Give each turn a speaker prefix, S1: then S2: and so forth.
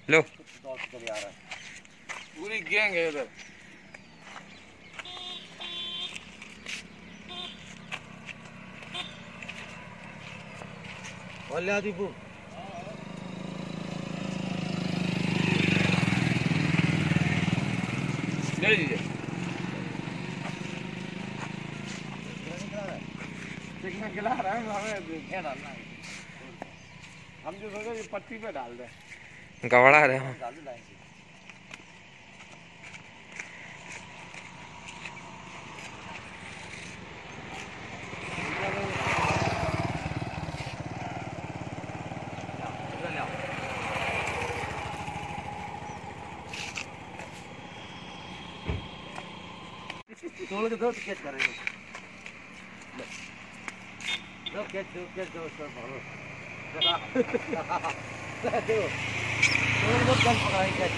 S1: लो
S2: पूरी गैंग है उधर।
S3: बोलिया दीपू
S2: ले लीजिए। चिकना खिला रहा है हमें क्या डालना है। हम जो सोचे ये पट्टी पे डाल दे।
S1: गवड़ा रहे हो।
S3: डाल दो लाइन से। तोड़ के दो तो कैच करेंगे। दो कैच दो उसका मारो। दो तोड़ दो कल पकड़ाएंगे कैच।